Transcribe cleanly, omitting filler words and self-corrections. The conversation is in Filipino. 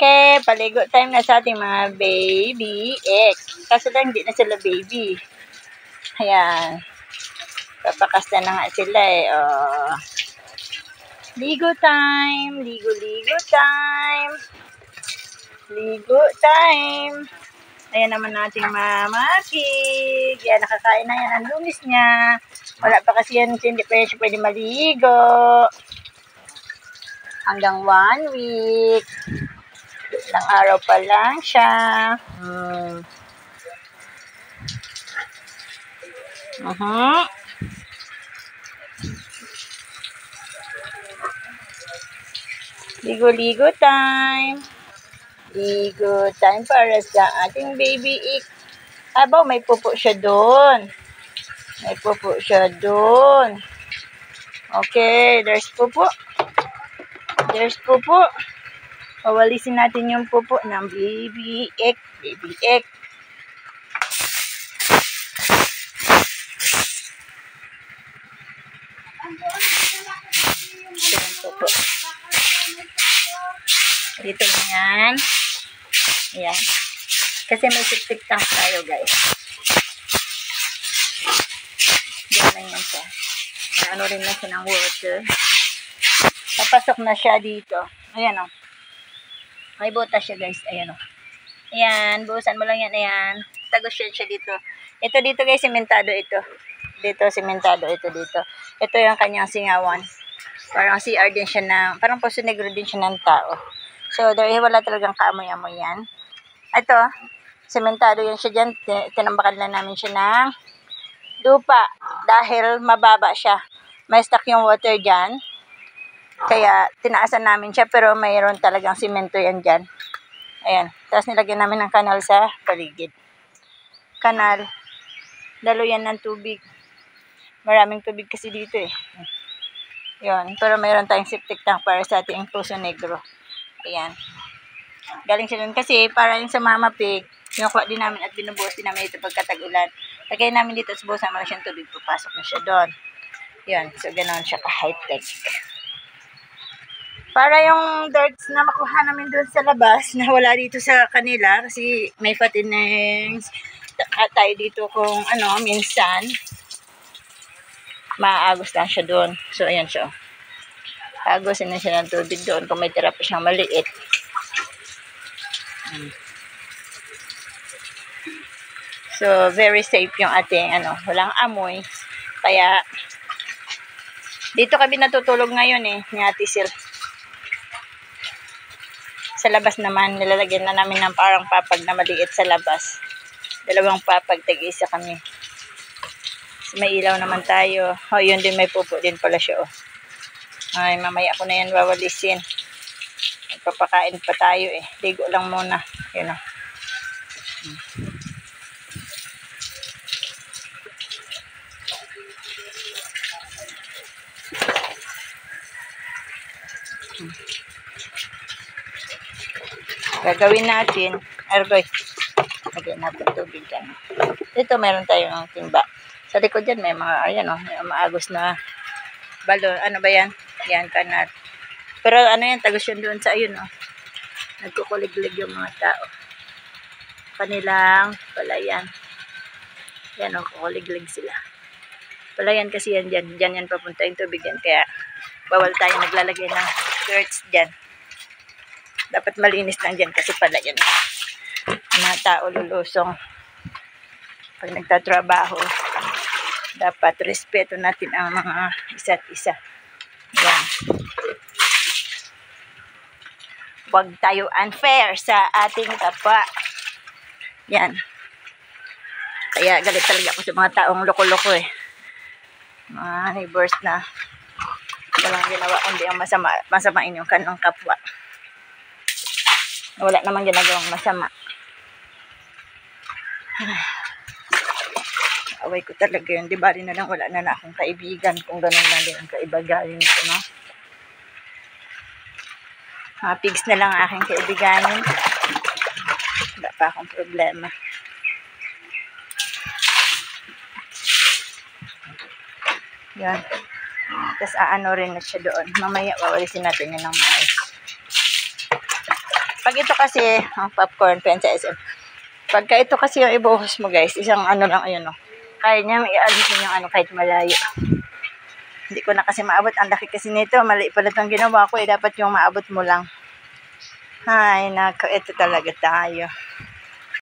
Okay, paligo time na sa ating mga baby egg. Kaso lang, hindi na sila baby. Ayan. Papakasta na nga sila eh. Oh. Ligo time. Ligo time. Ligo time. Ayan naman nating Mama Pig. Yan, nakakain na yan ang lumis niya. Wala pa kasi yan, hindi pa siya pwede maligo. Hanggang 1 week. Ilang araw pa lang siya. Ligo time. Ligo time para sa ating baby ik. Abaw, may pupo siya doon. May pupo siya doon. Okay, there's pupo. There's pupo. Pawalisin natin yung pupo ng baby egg. Baby egg. Yung pupo. Dito yan. Ayan. Kasi may septic tank tayo, guys. Diyan na yan siya. Ano rin na siya ng water. Papasok na siya dito. Ayan o. May butas siya, guys. Ayan o. Ayan. Buhusan mo lang yan. Ayan. Tagos siya dito. Ito dito, guys. Simentado ito. Dito, simentado. Ito dito. Ito yung kanyang singawan. Parang CR din siya ng, parang Poso Negro din siya ng tao. So, wala talagang kaamoy-amoy yan. Ito, sementado yan siya dyan. Tinambakan lang namin siya ng lupa. Dahil mababa siya. May stock yung water dyan. Kaya, tinaasan namin siya. Pero mayroon talagang simento yan dyan. Ayan. Tapos nilagyan namin ng kanal sa paligid. Kanal. Dalo yan ng tubig. Maraming tubig kasi dito eh. Yun. Pero mayroon tayong septic tank para sa ating Poso Negro. Ayan. Galing siya dun kasi para yung sa Mama Pig, kinukuha din namin at binubuhos din namin ito pagkatag-ulan. Lagay namin dito at buhusan mo na siyang tubig, papasok na siya doon. Yun. So, ganoon siya ka-high-tech. Para yung dirts na makuha namin doon sa labas, na wala dito sa kanila, kasi may fatinings tayo dito kung ano, minsan, maaagos lang siya doon. So, ayan siya. Agosin na siya ng tubig doon kung may tira pa siyang maliit. So, very safe yung ating, walang amoy. Kaya, dito kami natutulog ngayon eh, ni Ate Sil. Sa labas naman, nilalagyan na namin ng parang papag na maliit sa labas. 2 papag, tag-isa kami. So, may ilaw naman tayo. Oh, yun din, may pupo din pala siya, oh. Ay, mamaya ko na yan wawalisin. Magpapakain pa tayo eh. Ligo lang muna. Yun o. Gagawin natin. Argoy. Lagyan natin tubig dyan. Dito meron tayong timba. Sa likod dyan may mga, ayan o, may maagos na balon. Ano ba yan? Yan, kanal. Pero ano yan, tagos yun doon sa ayun o. Nagkukuliglig yung mga tao. Kanilang palayan. Yan o, kukuliglig sila. Palayan kasi yan dyan. Dyan yan papunta yung tubig yan. Kaya bawal tayo naglalagay ng dirts dyan. Dapat malinis lang dyan kasi palayan. Mga tao lulusong. Pag nagtatrabaho, dapat respeto natin ang mga isa't isa. Yan. Huwag tayo unfair sa ating kapwa. Yan. Kaya galit talaga ako sa mga taong loko-loko eh. Mga neighbors na walang ginawa kundi ang masamain yung kanong kapwa. Wala namang ginagawang masama. Away ko talaga yun. Di ba rin na lang wala na akong kaibigan kung ganun lang din ang kaibiganin ko, no? Mga pigs na lang aking kaibiganin. Wala pa akong problema. Yan. Tapos aano rin na siya doon. Mamaya wawalisin natin yun ng mais. Pag ito kasi, popcorn, pen sa SM. Pagka ito kasi yung ibuhos mo guys, isang ano lang, ayun o. Kaya niya i-alisin yung ano kahit malayo. Hindi ko na kasi maabot. Ang laki kasi nito. Mali pala itong ginawa ko. Dapat yung maabot mo lang. Ay, nako. Ito talaga tayo.